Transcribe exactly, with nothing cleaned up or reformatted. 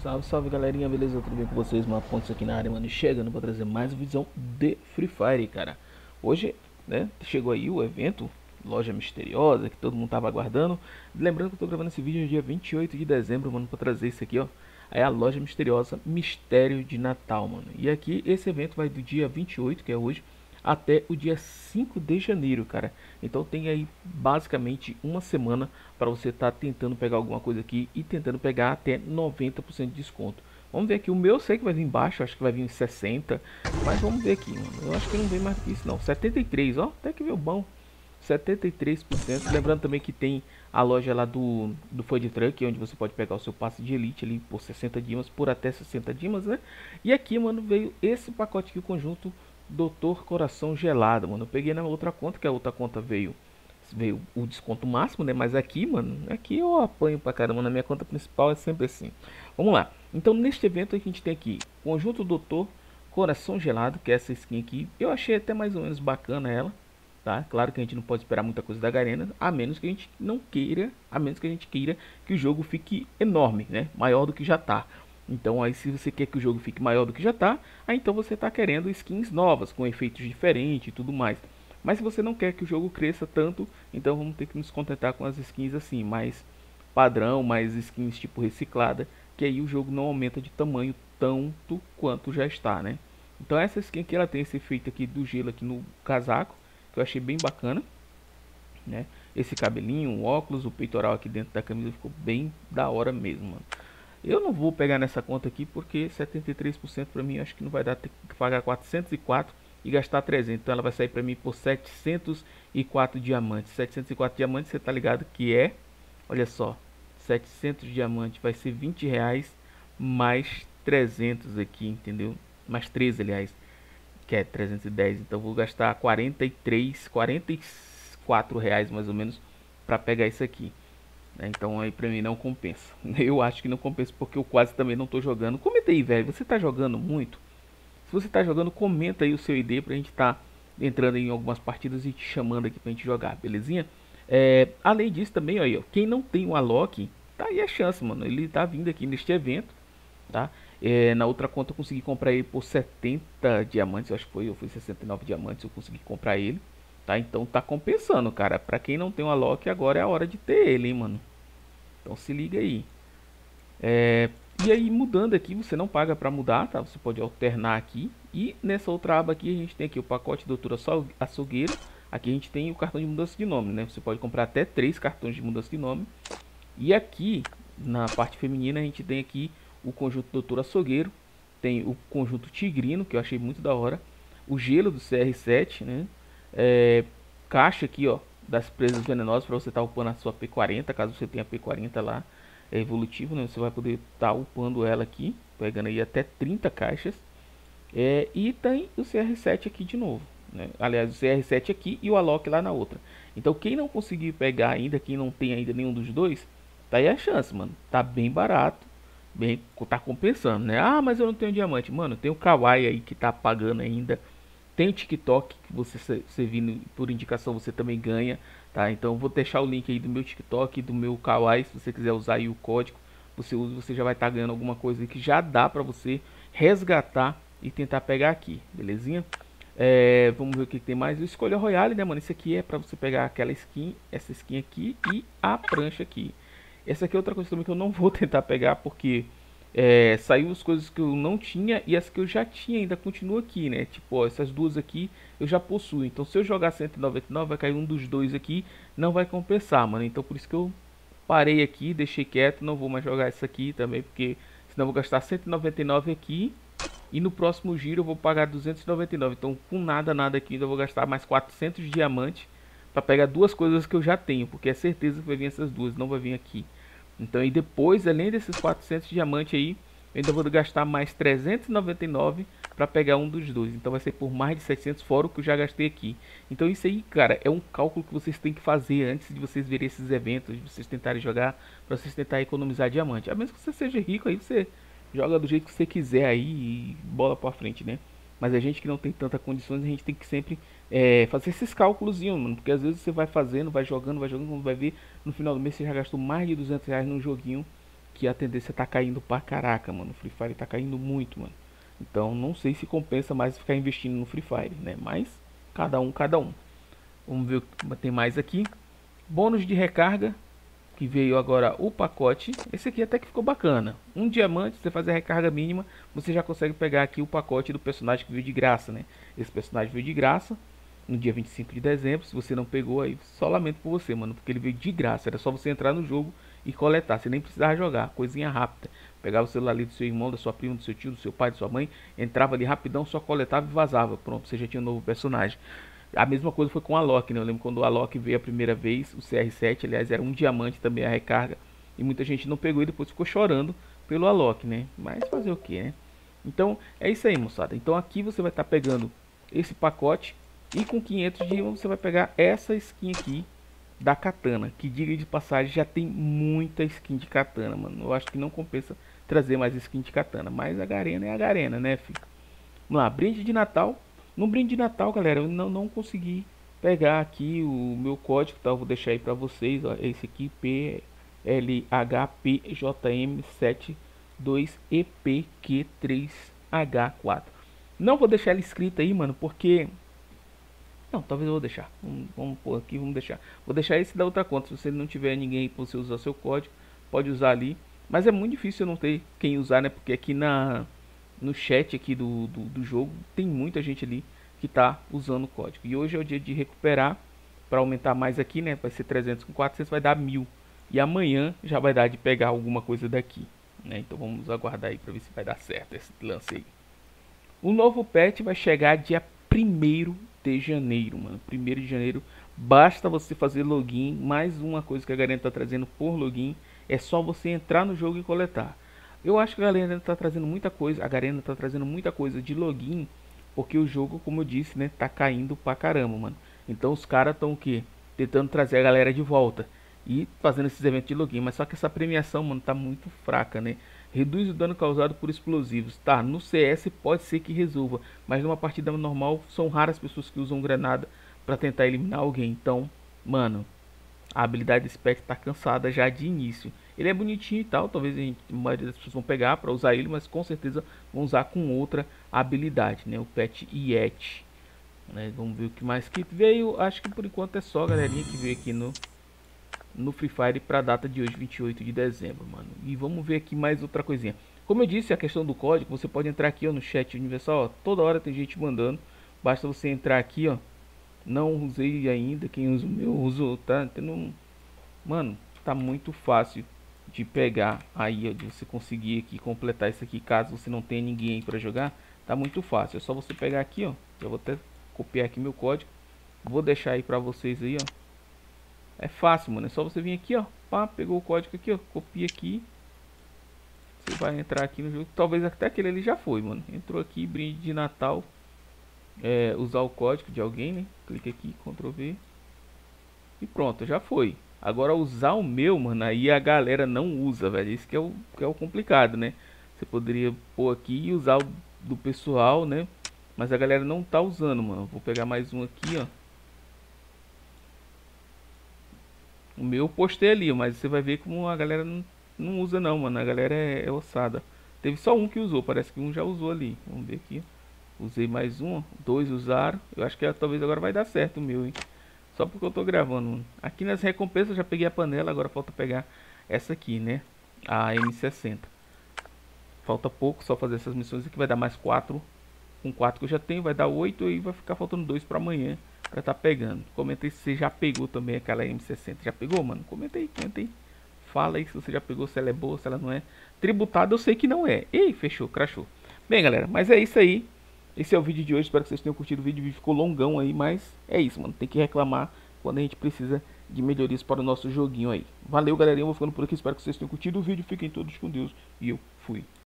Salve, salve galerinha, beleza? Tudo bem com vocês? Uma Pontes aqui na área, mano, chegando pra trazer mais uma visão de Free Fire, cara. Hoje, né, chegou aí o evento Loja Misteriosa, que todo mundo tava aguardando. Lembrando que eu tô gravando esse vídeo no dia vinte e oito de dezembro, mano, pra trazer isso aqui, ó. É a Loja Misteriosa Mistério de Natal, mano. E aqui, esse evento vai do dia vinte e oito, que é hoje, até o dia cinco de janeiro, cara. Então tem aí basicamente uma semana para você estar tá tentando pegar alguma coisa aqui e tentando pegar até noventa por cento de desconto. Vamos ver aqui, o meu eu sei que vai vir baixo, acho que vai vir em sessenta, mas vamos ver aqui, mano. Eu acho que não vem mais que isso não, setenta e três, ó, até que veio bom. setenta e três por cento. Lembrando também que tem a loja lá do, do Food Truck, onde você pode pegar o seu passe de elite ali por sessenta dimas, por até sessenta dimas, né? E aqui, mano, veio esse pacote aqui, o conjunto Doutor Coração Gelado, mano. Eu peguei na outra conta, que a outra conta veio veio o desconto máximo, né? Mas aqui, mano, aqui eu apanho pra caramba. Na minha conta principal é sempre assim. Vamos lá. Então, neste evento a gente tem aqui conjunto Doutor Coração Gelado, que é essa skin aqui. Eu achei até mais ou menos bacana ela, tá? Claro que a gente não pode esperar muita coisa da Garena, a menos que a gente não queira, a menos que a gente queira que o jogo fique enorme, né? Maior do que já tá. Então aí se você quer que o jogo fique maior do que já tá, aí então você tá querendo skins novas, com efeitos diferentes e tudo mais. Mas se você não quer que o jogo cresça tanto, então vamos ter que nos contentar com as skins assim, mais padrão, mais skins tipo reciclada, que aí o jogo não aumenta de tamanho tanto quanto já está, né? Então essa skin aqui, ela tem esse efeito aqui do gelo aqui no casaco, que eu achei bem bacana, né? Esse cabelinho, o óculos, o peitoral aqui dentro da camisa ficou bem da hora mesmo, mano. Eu não vou pegar nessa conta aqui porque setenta e três por cento para mim acho que não vai dar, ter que pagar quatrocentos e quatro e gastar trezentos. Então ela vai sair para mim por setecentos e quatro diamantes. setecentos e quatro diamantes, você tá ligado que é, olha só, setecentos diamantes vai ser vinte reais mais trezentos aqui, entendeu? Mais treze, aliás, que é trezentos e dez. Então vou gastar quarenta e três, quarenta e quatro reais mais ou menos para pegar isso aqui. Então aí pra mim não compensa. Eu acho que não compensa porque eu quase também não tô jogando. Comenta aí, velho, você tá jogando muito? Se você tá jogando, comenta aí o seu I D pra gente tá entrando em algumas partidas e te chamando aqui pra gente jogar, belezinha? É, além disso também, ó, quem não tem o Alok, tá aí a chance, mano. Ele tá vindo aqui neste evento, tá? É, na outra conta eu consegui comprar ele por setenta diamantes, acho que foi, eu fui sessenta e nove diamantes, eu consegui comprar ele. Tá, então tá compensando, cara. Pra quem não tem o Alok, agora é a hora de ter ele, hein, mano. Então se liga aí. É, e aí mudando aqui, você não paga pra mudar, tá? Você pode alternar aqui. E nessa outra aba aqui, a gente tem aqui o pacote Doutor Açougueiro. Aqui a gente tem o cartão de mudança de nome, né? Você pode comprar até três cartões de mudança de nome. E aqui, na parte feminina, a gente tem aqui o conjunto Doutor Açougueiro. Tem o conjunto Tigrino, que eu achei muito da hora. O gelo do C R sete, né? É, caixa aqui, ó, das presas venenosas para você estar tá upando a sua P quarenta, caso você tenha P quarenta lá, é evolutivo, né? Você vai poder estar tá upando ela aqui, pegando aí até trinta caixas. É, e tem o C R sete aqui de novo, né? Aliás, o C R sete aqui e o Alok lá na outra. Então quem não conseguir pegar ainda, quem não tem ainda nenhum dos dois, tá aí a chance, mano. Tá bem barato, bem, tá compensando, né? Ah, mas eu não tenho diamante. Mano, tem o Kawaii aí que tá pagando ainda. Tem o TikTok, que você, você vindo por indicação, você também ganha, tá? Então eu vou deixar o link aí do meu TikTok, do meu Kawaii, se você quiser usar aí o código, você usa, você já vai estar tá ganhando alguma coisa que já dá pra você resgatar e tentar pegar aqui, belezinha? É, vamos ver o que, que tem mais. O Escolha Royale, né, mano? Isso aqui é pra você pegar aquela skin, essa skin aqui e a prancha aqui. Essa aqui é outra coisa também que eu não vou tentar pegar, porque... É, saiu as coisas que eu não tinha e as que eu já tinha ainda continua aqui, né? Tipo, ó, essas duas aqui eu já possuo. Então se eu jogar cento e noventa e nove vai cair um dos dois aqui, não vai compensar, mano. Então por isso que eu parei aqui, deixei quieto, não vou mais jogar essa aqui também, porque senão eu vou gastar cento e noventa e nove aqui e no próximo giro eu vou pagar duzentos e noventa e nove. Então com nada, nada aqui, ainda eu vou gastar mais quatrocentos diamantes para pegar duas coisas que eu já tenho, porque é certeza que vai vir essas duas, não vai vir aqui. Então, e depois, além desses quatrocentos diamantes aí, eu ainda vou gastar mais trezentos e noventa e nove para pegar um dos dois. Então vai ser por mais de setecentos fora o que eu já gastei aqui. Então isso aí, cara, é um cálculo que vocês têm que fazer antes de vocês verem esses eventos, de vocês tentarem jogar, para vocês tentarem economizar diamante. A menos que você seja rico, aí você joga do jeito que você quiser aí e bola para frente, né? Mas a gente que não tem tanta condições, a gente tem que sempre é, fazer esses cálculos, mano. Porque às vezes você vai fazendo, vai jogando, vai jogando, quando vai ver, no final do mês você já gastou mais de duzentos reais num joguinho que a tendência tá caindo pra caraca, mano. O Free Fire tá caindo muito, mano. Então não sei se compensa mais ficar investindo no Free Fire, né? Mas cada um, cada um. Vamos ver o que tem mais aqui. Bônus de recarga, que veio agora o pacote. Esse aqui até que ficou bacana. Um diamante, você fazer a recarga mínima, você já consegue pegar aqui o pacote do personagem que veio de graça, né? Esse personagem veio de graça no dia vinte e cinco de dezembro. Se você não pegou aí, só lamento por você, mano, porque ele veio de graça. Era só você entrar no jogo e coletar, você nem precisava jogar, coisinha rápida. Pegava o celular ali do seu irmão, da sua prima, do seu tio, do seu pai, da sua mãe, entrava ali rapidão, só coletava e vazava. Pronto, você já tinha um novo personagem. A mesma coisa foi com a Alok, né? Eu lembro quando o Alok veio a primeira vez, o C R sete, aliás, era um diamante também a recarga. E muita gente não pegou e depois ficou chorando pelo Alok, né? Mas fazer o que, né? Então, é isso aí, moçada. Então aqui você vai estar tá pegando esse pacote. E com quinhentos de você vai pegar essa skin aqui da katana. Que, diga de passagem, já tem muita skin de katana, mano. Eu acho que não compensa trazer mais skin de katana. Mas a Garena é a Garena, né, filho? Vamos lá, brinde de Natal. No brinde de Natal, galera, eu não, não consegui pegar aqui o meu código, tá? Eu vou deixar aí pra vocês, ó, esse aqui, P L H P J M sete dois E P Q três H quatro. Não vou deixar ele escrito aí, mano, porque... Não, talvez eu vou deixar. Vamos, vamos pôr aqui, vamos deixar. Vou deixar esse da outra conta, se você não tiver ninguém aí pra você usar seu código, pode usar ali. Mas é muito difícil eu não ter quem usar, né? Porque aqui na... no chat aqui do, do, do jogo tem muita gente ali que tá usando o código. E hoje é o dia de recuperar para aumentar mais aqui, né? Vai ser trezentos com quatrocentos, vai dar mil. E amanhã já vai dar de pegar alguma coisa daqui, né? Então vamos aguardar aí para ver se vai dar certo esse lance aí. O novo patch vai chegar dia primeiro de janeiro, mano. primeiro de janeiro. Basta você fazer login. Mais uma coisa que a Garena tá trazendo por login. É só você entrar no jogo e coletar. Eu acho que a Garena tá trazendo muita coisa, a Garena tá trazendo muita coisa de login, porque o jogo, como eu disse, né, tá caindo pra caramba, mano. Então os caras estão o quê? Tentando trazer a galera de volta e fazendo esses eventos de login, mas só que essa premiação, mano, tá muito fraca, né? Reduz o dano causado por explosivos. Tá, no C S pode ser que resolva, mas numa partida normal são raras pessoas que usam granada pra tentar eliminar alguém. Então, mano, a habilidade desse patch tá cansada já de início. Ele é bonitinho e tal, talvez a, gente, a maioria das pessoas vão pegar para usar ele, mas com certeza vão usar com outra habilidade, né? O patch Yeti, né? Vamos ver o que mais que veio. Acho que por enquanto é só, galerinha, que veio aqui no no Free Fire para a data de hoje, vinte e oito de dezembro, mano. E vamos ver aqui mais outra coisinha. Como eu disse, a questão do código, você pode entrar aqui, ó, no chat universal, ó, toda hora tem gente mandando. Basta você entrar aqui, ó. Não usei ainda, quem usa o meu usou, tá? Tendo, mano, tá muito fácil de pegar aí, ó, de você conseguir aqui completar isso aqui, caso você não tenha ninguém para jogar, tá muito fácil. É só você pegar aqui, ó. Eu vou até copiar aqui meu código, vou deixar aí para vocês aí, ó. É fácil, mano. É só você vir aqui, ó. Pá, pegou o código aqui, ó. Copia aqui. Você vai entrar aqui no jogo. Talvez até aquele ali já foi, mano. Entrou aqui, brinde de Natal. É, usar o código de alguém, né? Clica aqui, Ctrl V. E pronto, já foi. Agora usar o meu, mano, aí a galera não usa, velho. Isso que é o, que é o complicado, né? Você poderia pôr aqui e usar o do pessoal, né? Mas a galera não tá usando, mano. Vou pegar mais um aqui, ó. O meu eu postei ali, mas você vai ver como a galera não, não usa não, mano. A galera é, é ossada. Teve só um que usou, parece que um já usou ali. Vamos ver aqui. Usei mais um, ó. Dois usaram. Eu acho que talvez agora vai dar certo o meu, hein. Só porque eu tô gravando, mano. Aqui nas recompensas eu já peguei a panela, agora falta pegar essa aqui, né? A M sessenta. Falta pouco, só fazer essas missões aqui vai dar mais quatro. Com quatro que eu já tenho, vai dar oito e vai ficar faltando dois pra amanhã. Pra tá pegando. Comenta aí se você já pegou também aquela M sessenta. Já pegou, mano? Comenta aí, comenta aí. Fala aí se você já pegou, se ela é boa, se ela não é. Tributada eu sei que não é. Ei, fechou, crashou. Bem, galera, mas é isso aí. Esse é o vídeo de hoje. Espero que vocês tenham curtido o vídeo. O vídeo ficou longão aí, mas é isso, mano. Tem que reclamar quando a gente precisa de melhorias para o nosso joguinho aí. Valeu, galerinha. Eu vou ficando por aqui. Espero que vocês tenham curtido o vídeo. Fiquem todos com Deus. E eu fui.